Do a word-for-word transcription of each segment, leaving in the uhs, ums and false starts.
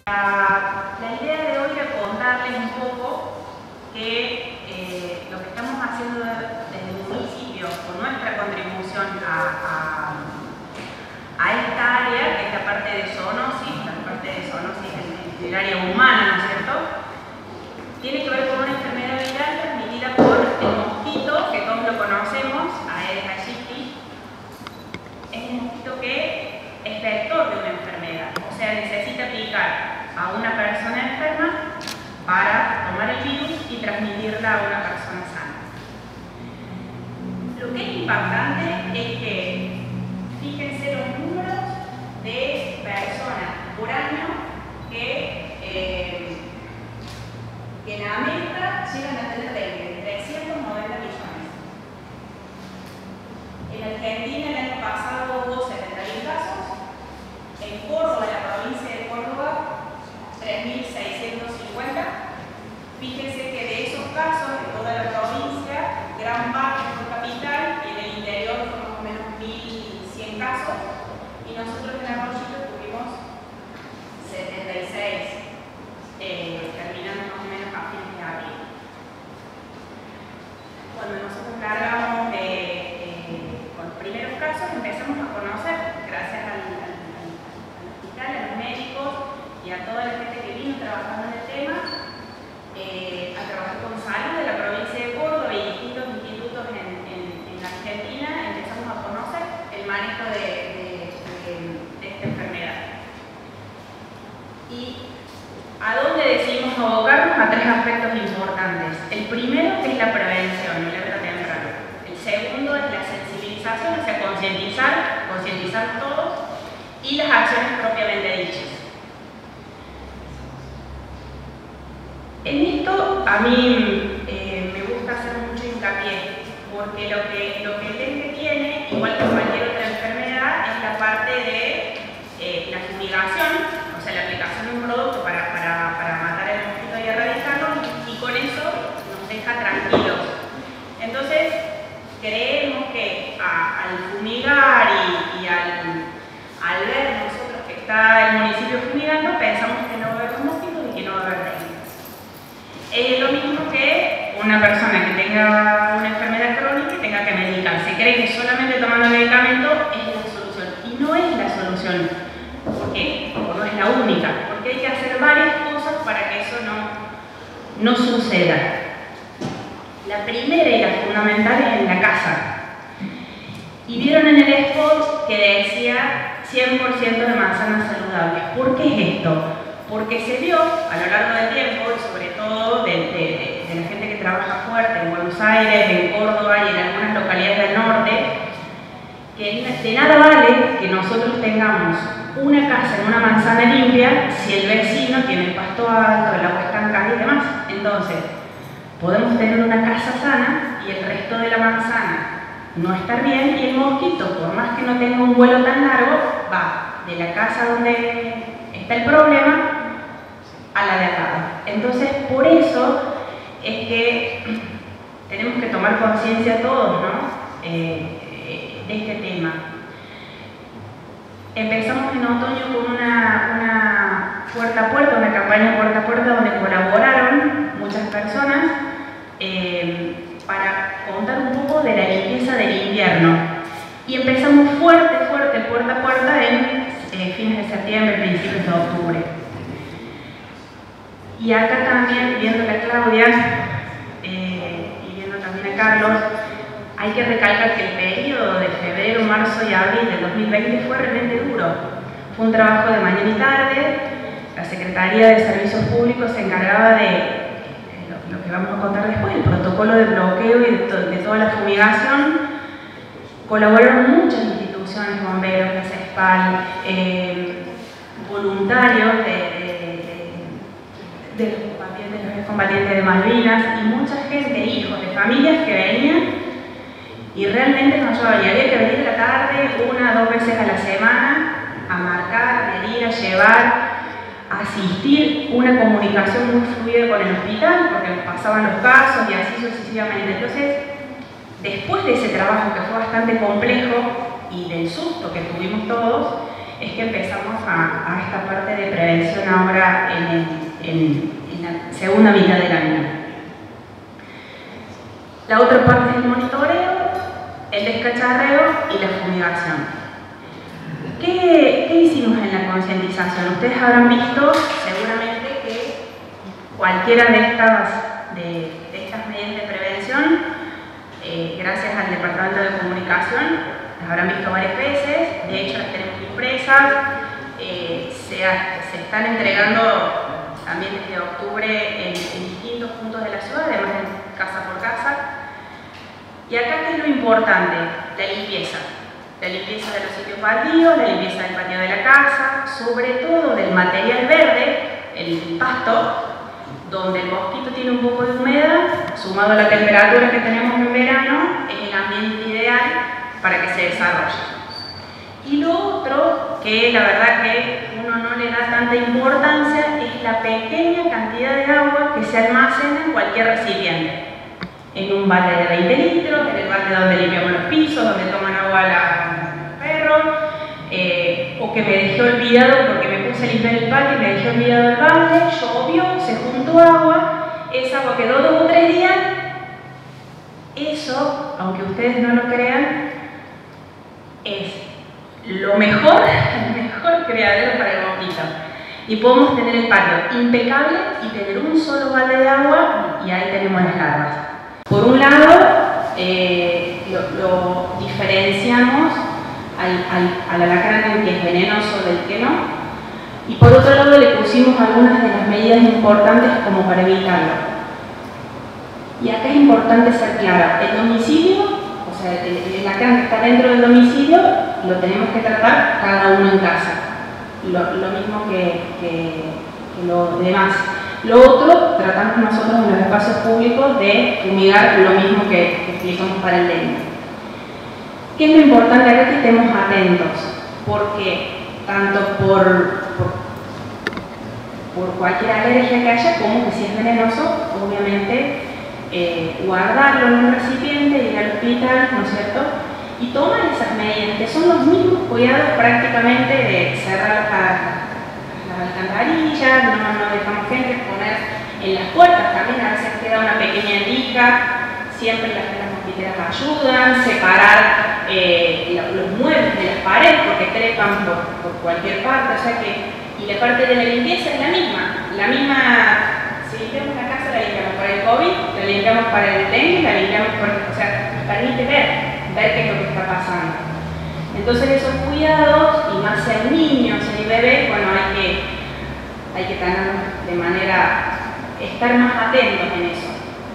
La, la idea de hoy era contarles un poco que eh, lo que estamos haciendo desde el municipio con nuestra contribución a, a, a esta área, que es la parte de zoonosis, la parte de zoonosis en el área humana, ¿no es cierto?, tiene que ver con una enfermedad viral transmitida por el mosquito, que todos lo conocemos, Aedes aegypti. Es un mosquito que es vector de una enfermedad, o sea, necesita picar a una persona enferma para tomar el virus y transmitirla a una persona sana. Lo que es impactante es que, fíjense los números de personas por año que, eh, que en América llegan a tener dengue, trescientos noventa millones. En Argentina el año pasado hubo setenta mil casos, en Córdoba, la provincia de Córdoba, tres mil seiscientos cincuenta. Fíjense que de esos casos, de toda la provincia, gran parte fue capital y en el interior fue más o menos mil cien casos, y nosotros en Arroyito tuvimos setenta y seis, eh, terminando más o menos a fines de abril. Cuando nosotros largamos de, eh, con los primeros casos, empezamos a conocer, gracias al, al, al hospital, a los médicos y a toda la gente que vino trabajando en el tema, eh, a trabajar con salud de la provincia de Córdoba y distintos institutos en, en, en la Argentina, empezamos a conocer el manejo de, de, de, de esta enfermedad. ¿Y a dónde decidimos abocarnos? A tres aspectos importantes. El primero es la prevención, el alerta temprano. El segundo es la sensibilización, o sea, concientizar, concientizar todos, y las acciones propiamente dichas. En esto a mí eh, me gusta hacer mucho hincapié, porque lo que, lo que el dengue tiene, igual que cualquier otra enfermedad, es la parte de eh, la fumigación, o sea, la aplicación de un producto para, para, para matar el mosquito y erradicarlo, y, y con eso nos deja tranquilos. Entonces, creemos que a, al fumigar y, y al, al ver nosotros que está el municipio fumigando, pensamos que no va a haber mosquitos y que no va a haber dengue. Es lo mismo que una persona que tenga una enfermedad crónica y tenga que medicarse. Cree que solamente tomando medicamento es la solución. Y no es la solución. ¿Por qué? Porque no es la única. Porque hay que hacer varias cosas para que eso no, no suceda. La primera y la fundamental es en la casa. Y vieron en el spot que decía cien por ciento de manzanas saludables. ¿Por qué es esto? Porque se vio a lo largo del tiempo, y sobre todo de, de, de la gente que trabaja fuerte en Buenos Aires, en Córdoba y en algunas localidades del norte, que de nada vale que nosotros tengamos una casa en una manzana limpia si el vecino tiene el pasto alto, el agua estancada y demás. Entonces, podemos tener una casa sana y el resto de la manzana no estar bien, y el mosquito, por más que no tenga un vuelo tan largo, va de la casa donde está el problema a la de al lado. Entonces, por eso es que tenemos que tomar conciencia todos, ¿no?, eh, de este tema. Empezamos en otoño con una, una puerta a puerta, una campaña puerta a puerta donde colaboraron muchas personas eh, para contar un poco de la limpieza del invierno. Y empezamos fuerte, fuerte, puerta a puerta en eh, fines de septiembre, principios de octubre. Y acá también, viendo a Claudia eh, y viendo también a Carlos, hay que recalcar que el periodo de febrero, marzo y abril del dos mil veinte fue realmente duro. Fue un trabajo de mañana y tarde. La Secretaría de Servicios Públicos se encargaba de, de lo, lo que vamos a contar después, el protocolo de bloqueo y de, to, de toda la fumigación. Colaboraron muchas instituciones, bomberos, la CESPAL, eh, voluntarios de, de, de, de, los combatientes, los excombatientes de Malvinas, y mucha gente, hijos de familias que venían y realmente nos ayudaban. Y había que venir a la tarde, una o dos veces a la semana, a marcar, a medir, a llevar, a asistir, una comunicación muy fluida con el hospital, porque nos pasaban los casos y así sucesivamente. Entonces, después de ese trabajo que fue bastante complejo y del susto que tuvimos todos, es que empezamos a, a, a esta parte de prevención ahora en, el, en, en la segunda mitad del año. La otra parte es el monitoreo, el descacharreo y la fumigación. ¿Qué, ¿Qué hicimos en la concientización? Ustedes habrán visto seguramente que cualquiera de estas, de, de estas medidas de prevención, eh, gracias al Departamento de Comunicación, las habrán visto varias veces, de hecho las tenemos impresas, eh, se, se están entregando también desde octubre en, en distintos puntos de la ciudad, además en casa por casa. Y acá, ¿qué es lo importante? La limpieza. La limpieza de los sitios baldíos, la limpieza del patio de la casa, sobre todo del material verde, el pasto, donde el mosquito tiene un poco de humedad, sumado a la temperatura que tenemos en verano, es el ambiente ideal para que se desarrolle. Y lo otro, que la verdad que uno no le da tanta importancia, es la pequeña cantidad de agua que se almacena en cualquier recipiente. En un balde de veinte litros, en el balde donde limpiamos los pisos, donde toman agua los perros, eh, o que me dejé olvidado porque me puse a limpiar el patio y me dejé olvidado el balde, llovió, se juntó agua, esa agua quedó dos o tres días. Eso, aunque ustedes no lo crean, es lo mejor, el mejor criadero para el mosquito. Y podemos tener el patio impecable y tener un solo balde de agua y ahí tenemos las larvas. Por un lado, eh, lo, lo diferenciamos al, al, al alacrán que es venenoso del que no, y por otro lado le pusimos algunas de las medidas importantes como para evitarlo. Y acá es importante ser clara, el domicilio, o sea, el, el alacrán que está dentro del domicilio, lo tenemos que tratar cada uno en casa, lo, lo mismo que, que, que lo demás. Lo otro, tratamos nosotros en los espacios públicos de fumigar lo mismo que, que explicamos para el dengue. ¿Qué es lo importante acá? Que estemos atentos, porque tanto por, por, por cualquier alergia que haya, como que si es venenoso, obviamente eh, guardarlo en un recipiente, ir al hospital, ¿no es cierto? Y tomar esas medidas, que son los mismos cuidados prácticamente de cerrar las alcantarillas, no, no dejamos gente poner en las puertas, también a veces queda una pequeña dica, siempre las telas mosquiteras ayudan, separar eh, los muebles de las paredes porque trepan por, por cualquier parte, o sea que, y la parte de la limpieza es la misma, la misma, si limpiamos la casa la limpiamos para el COVID, la limpiamos para el dengue, la limpiamos para, o sea, nos permite ver, ver qué es lo que está pasando. Entonces esos cuidados, y más si hay niños, si hay bebés, bueno, hay que, hay que tener de manera, estar más atentos en eso.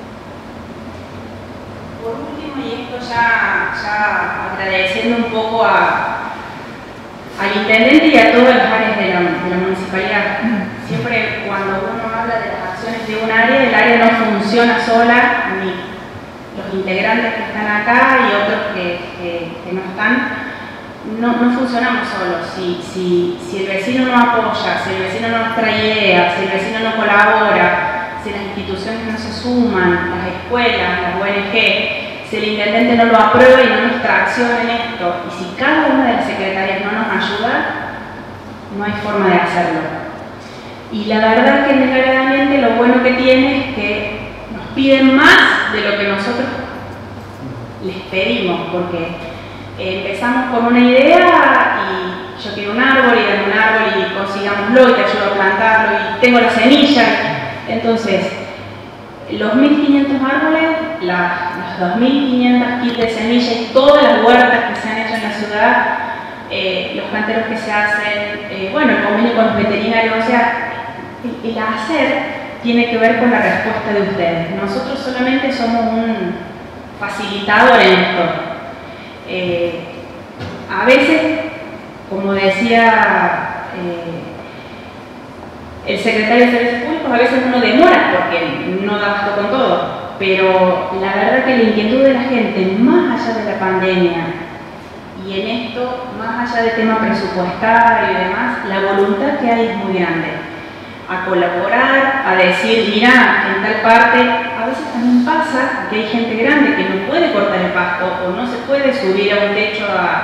Por último, y esto ya, ya agradeciendo un poco a, al intendente y a todas las áreas de la, de la municipalidad. Siempre cuando uno habla de las acciones de un área, el área no funciona sola, ni los integrantes que están acá y otros que, que, que no están. No, no funcionamos solos. Si, si, si el vecino no apoya, si el vecino no nos trae ideas, si el vecino no colabora, si las instituciones no se suman, las escuelas, las O N G, si el intendente no lo aprueba y no nos tracciona en esto, y si cada una de las secretarias no nos ayuda, no hay forma de hacerlo. Y la verdad que desgraciadamente lo bueno que tiene es que nos piden más de lo que nosotros les pedimos, porque empezamos con una idea y yo quiero un árbol y dame un árbol y consigámoslo y te ayudo a plantarlo y tengo la semilla. Entonces, los mil quinientos árboles, las, las dos mil quinientas kits de semillas y todas las huertas que se han hecho en la ciudad, eh, los canteros que se hacen, eh, bueno, el convenio con los veterinarios, o sea, el, el hacer tiene que ver con la respuesta de ustedes. Nosotros solamente somos un facilitador en esto. Eh, a veces, como decía eh, el secretario de Servicios Públicos, a veces uno demora porque no da abasto con todo, pero la verdad que la inquietud de la gente, más allá de la pandemia, y en esto, más allá del tema presupuestario y demás, la voluntad que hay es muy grande. A colaborar, a decir, mira, en tal parte, a veces también pasa que hay gente grande que no puede cortar el pasto o no se puede subir a un techo a,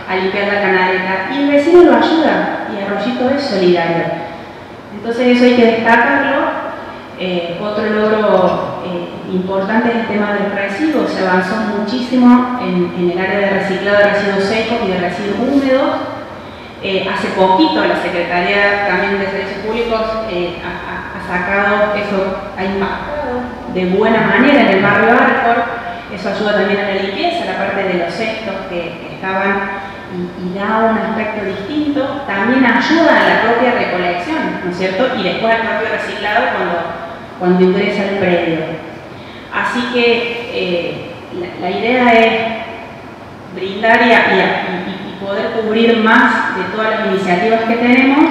a limpiar la canaleta y el vecino lo ayuda y Arroyito es solidario. Entonces eso hay que destacarlo. Eh, otro logro eh, importante es el tema del residuo. Se avanzó muchísimo en, en el área de reciclado de residuos secos y de residuos húmedos. Eh, hace poquito la Secretaría también de Servicios Públicos eh, ha, ha sacado eso, ha impactado de buena manera en el barrio Arcor. Eso ayuda también a la limpieza, la parte de los cestos que, que estaban y, y da un aspecto distinto. También ayuda a la propia recolección, ¿no es cierto? Y después al propio reciclado cuando, cuando ingresa al predio. Así que eh, la, la idea es brindar y, y, y poder cubrir más de todas las iniciativas que tenemos.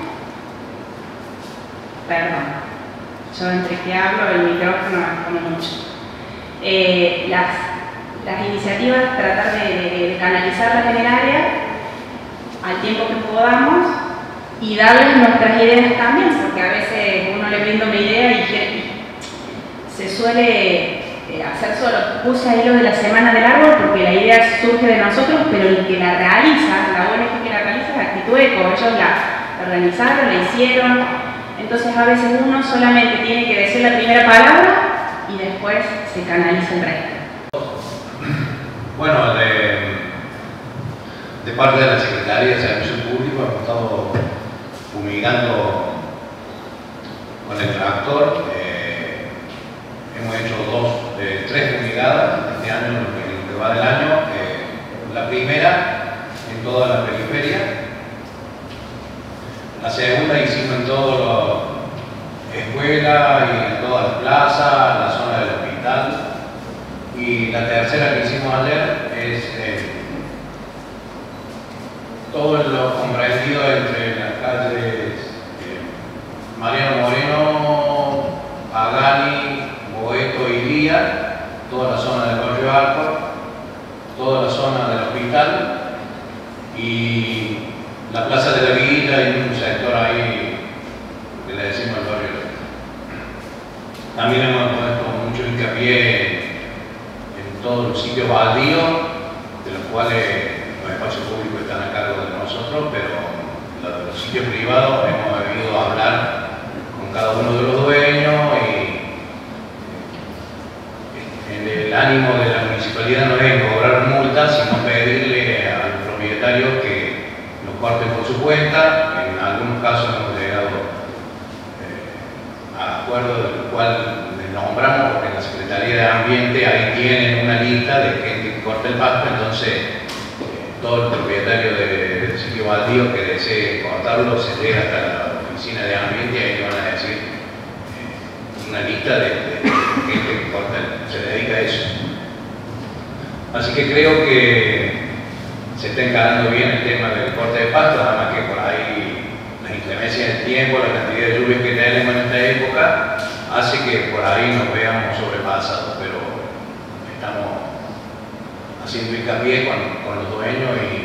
Perdón, yo entre que hablo el micrófono me pone mucho. Eh, las, las iniciativas, tratar de, de, de canalizarlas en el área al tiempo que podamos y darles nuestras ideas también, porque a veces uno le brinda una idea y, y se suele hacer solo. Puse ahí lo de la semana del árbol porque la idea surge de nosotros, pero el que la realiza, la O N G que la realiza es Actitud Eco. Ellos la, la organizaron, la hicieron. Entonces a veces uno solamente tiene que decir la primera palabra y después se canaliza el resto. Bueno, de, de parte de la Secretaría de Servicios Públicos hemos estado fumigando con el tractor. Eh, hemos hecho dos, eh, tres fumigadas este año, en lo que, en lo que va del año. Eh, la primera en toda la periferia. La segunda hicimos en todas las escuelas y en todas las plazas, la zona del hospital. Y la tercera que hicimos ayer es eh, todo lo comprendido entre las calles eh, Mariano Moreno, Pagani, Boeto y Lía, toda la zona del barrio Arcor, toda la zona del hospital y la plaza de la Villa y un sector ahí que le decimos el barrio. También hemos puesto mucho hincapié en todos los sitios baldíos, de los cuales los espacios públicos están a cargo de nosotros, pero los de los sitios privados hemos debido hablar con cada uno de los dueños y en el ánimo de la municipalidad no es cobrar multas, sino pedirle a los propietarios que los corten por su cuenta. En algunos casos hemos llegado eh, a acuerdos de los cuales les nombramos, porque en la Secretaría de Ambiente ahí tienen una lista de gente que corta el pasto, entonces eh, todo el propietario de, del sitio baldío que desee cortarlo se llega hasta la oficina de Ambiente y ahí le van a decir eh, una lista de, de gente que corta, se dedica a eso. Así que creo que se está encarando bien el tema del corte de pasto, nada más que por ahí las inclemencias del tiempo, la cantidad de lluvias que tenemos en esta época, hace que por ahí nos veamos sobrepasados, pero estamos haciendo hincapié con, con los dueños y